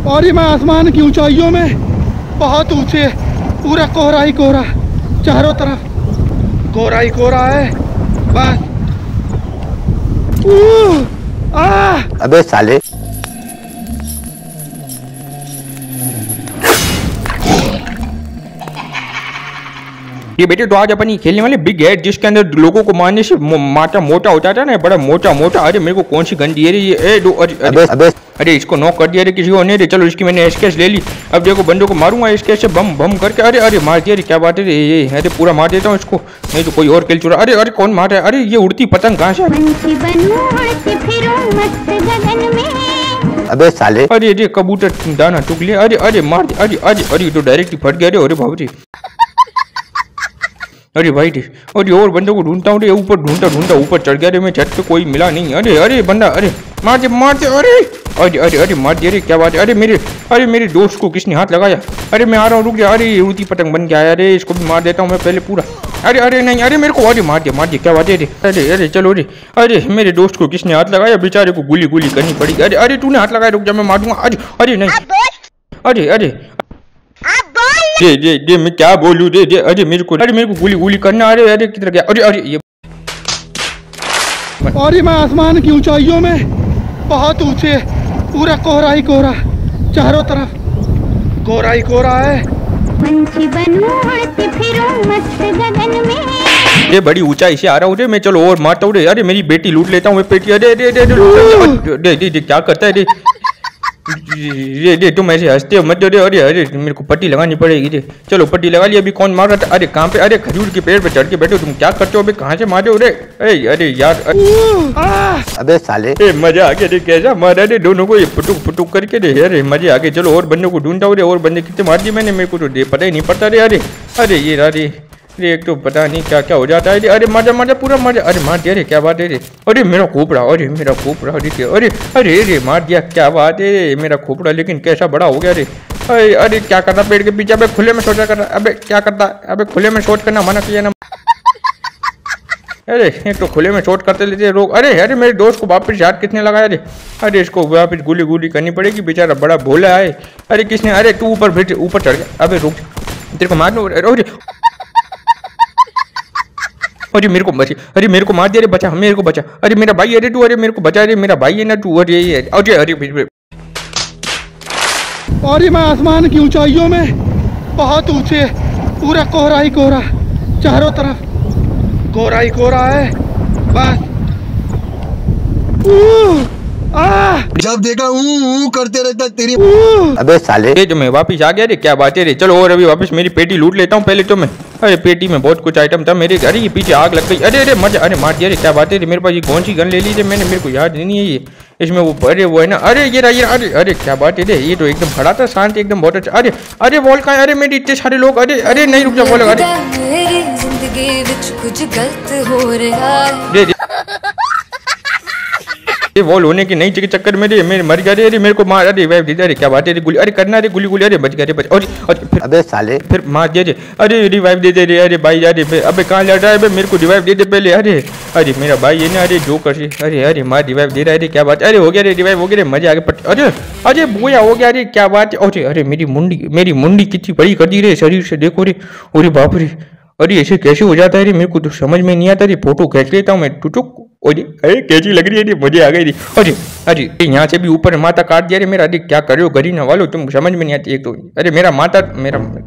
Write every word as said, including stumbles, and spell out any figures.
और ये मैं आसमान की ऊंचाइयों में बहुत ऊंचे, पूरा कोहरा ही कोहरा, चारों तरफ कोहरा ही कोहरा है बस। आ! अबे साले, ये बेटे तो आज अपन खेलने वाले बिग हेड, जिसके अंदर लोगों को मारने से माटा मोटा होता था ना, बड़ा मोटा मोटा। अरे मेरे को कौन सी गन दी है ये? ए दो, अरे अबे अबे अरे इसको नॉक कर दिया रे किसी को नहीं। चलो इसकी मैंने एसकेस ले ली, अब देखो बंदों को मारूंगा एसकेस से बम बम करके। अरे अरे मार दिया रे, क्या बात है रे ये? अरे पूरा मार देता हूँ इसको, नहीं तो कोई और किल चुरा। अरे अरे कौन मार रहा है? अरे ये उड़ती पतंग कहाँ से? अबे साले, अरे ये कबूतर दाना टूक लिया। अरे अरे मार दिया। अरे अरे अरे तो डायरेक्ट ही फट गया रे। अरे बाबू जी, अरे भाई रे, अरे और बंदों को ढूंढता हूँ रे, ऊपर ढूंढता ढूंढता ऊपर चढ़ गया रे मैं, छत पे कोई मिला नहीं। अरे अरे बंदा, अरे मार दे मार दे। अरे अरे अरे अरे मार दिया रे, क्या बात है? अरे मेरे अरे मेरे दोस्त को किसने हाथ लगाया? अरे मैं आ रहा हूँ, रुक जा। अरे उड़ती पतंग बन के आया रे, इसको भी मार देता हूँ मैं पहले पूरा। अरे अरे नहीं, अरे मेरे को, अरे मार दिया मार दिया, क्या बात है रे? अरे अरे चलो रे, अरे मेरे दोस्त को किसने हाथ लगाया? बेचारे को गुली गुली करनी पड़ी। अरे अरे तूने हाथ लगाया, रुक जा मैं मार दूंगा। अरे अरे नहीं, अरे अरे दे दे दे, मैं क्या बोलूं? दे दे, अरे मेरे को, अरे मेरे को गुली गुली करना। अरे अरे किधर गया? अरे अरे ये, और ये मैं आसमान की ऊंचाइयों में बहुत ऊंचे, पूरा कोहरा ही कोहरा, चारों तरफ कोहरा ही कोहरा है। ये बड़ी ऊंचाई से आ रहा हूँ रे मैं, चलो और मारता हूँ रे। अरे मेरी बेटी लूट लेता हूँ मैं, बेटी। अरे अरे अरे दे दे, क्या करता है रे? ये दे, तुम ऐसे हंसते हो मत दो रे। अरे अरे मेरे को पट्टी लगानी पड़ेगी रे। चलो पट्टी लगा ली। अभी कौन मार रहा था? अरे कहाँ पे? अरे खजूर के पेड़ पे चढ़ के बैठे हो तुम, क्या करते हो? अभी कहाँ से मारे हो रे? अरे अरे यार, अबे साले, ए मजा आ गया रे, कैसा मारा रे दोनों को ये फुटुक फुटुक करके रे। अरे मजे आ गए। चलो और बंदों को ढूंढता हूँ रे, और बंदे कितने मार दिए मैंने, मेरे को तो पता ही नहीं पड़ता रे। अरे अरे ये अरे अरे एक तो पता नहीं क्या क्या हो जाता है। अरे मजा मजा पूरा मजा। अरे मार दिया रे, क्या बात है रे? अरे मेरा खोपड़ा, अरे मेरा खोपड़ा, अरे अरे अरे अरे मार दिया, क्या बात है रे? मेरा खोपड़ा लेकिन कैसा बड़ा हो गया रे। अरे अरे क्या करना पेड़ के पीछे? अबे खुले में सोचा करना। अबे क्या करता? अबे खुले में शॉट करना मना किया ना। अरे एक तो खुले में शॉट करते लेते लोग। अरे अरे मेरे दोस्त को वापस याद किसने लगाया रे? अरे इसको वापस गुली गुली करनी पड़ेगी, बेचारा बड़ा भोला है। अरे किसने? अरे तू ऊपर बैठ, ऊपर चढ़ गया। अबे रुक, तेरे को मार दो। अरे अरे मेरे को बचा, अरे मेरे को मार दिया रे, बचा मेरे को बचा। अरे मेरा भाई, अरे तू, अरे मेरे को बचा रे, मेरा भाई है ना तू। अरे अरे अरे और ये मैं आसमान की ऊंचाइयों में बहुत ऊंचे, पूरा कोहरा ही कोहरा, चारों तरफ कोहरा ही कोहरा है बस। आ! जब देखा ऊ करते रहता तेरी। अबे साले, ये जो मैं वापस आ गया रे, क्या बात है रे? चलो और अभी वापस मेरी पेटी लूट लेता हूँ पहले तो मैं। अरे पेटी में बहुत कुछ आइटम था मेरे। अरे ये पीछे आग लग गई। अरे अरे मजा, अरे मार दिया रे, क्या बात है रे? मेरे पास ये कौन सी गन ले ली थी मैंने, मेरे को याद नहीं है ये। इसमें वो, अरे वो है ना, अरे ये रहा ये। अरे अरे क्या बात है रे? ये तो एकदम खड़ा था शांत, एकदम बहुत अच्छा। अरे अरे वॉल का, अरे मेरे इतने सारे लोग। अरे अरे नहीं रुक जा वॉल। अरे कुछ गलत हो रहा है, ये वॉल होने के नहीं के चक्कर में रे मेरे मर गया रे। अरे मेरे को मार, अरे रिवाइव दे दे रे, क्या बात है रे? गुली, अरे करना रे गुली गुली। अरे बच गया रे, बच। और फिर अबे साले, फिर मार दिया रे। अरे रिवाइव दे दे रे। अरे भाई, अरे अबे कहाँ लड़ रहा है? मेरे को रिवाइव दे दे पहले। अरे अरे मेरा भाई है ना, अरे जो कर से, अरे अरे मार रिवाइव दे रहा है रे, क्या बात? अरे हो गया रे, रिवाइव हो गया रे, मजे आ गए। पट, अरे अरे बोया हो गया रे, क्या बात है? अरे अरे मेरी मुंडी, मेरी मुंडी कितनी बड़ी कर दी रे शरीर से, देखो रे। अरे बाप रे, अरे ऐसे कैसे हो जाता है रे? मेरे को तो समझ में नहीं आता रे। फोटो खींच लेता हूँ मैं, टुटुक। अरे अरे कैसी लग रही है रे, मुझे आ गई रे। अरे अरे यहाँ से भी ऊपर माथा काट दिया रे मेरा। अरे क्या कर रहे हो गरीना वालों, तुम समझ में नहीं आती एक तो। अरे मेरा माता, मेरा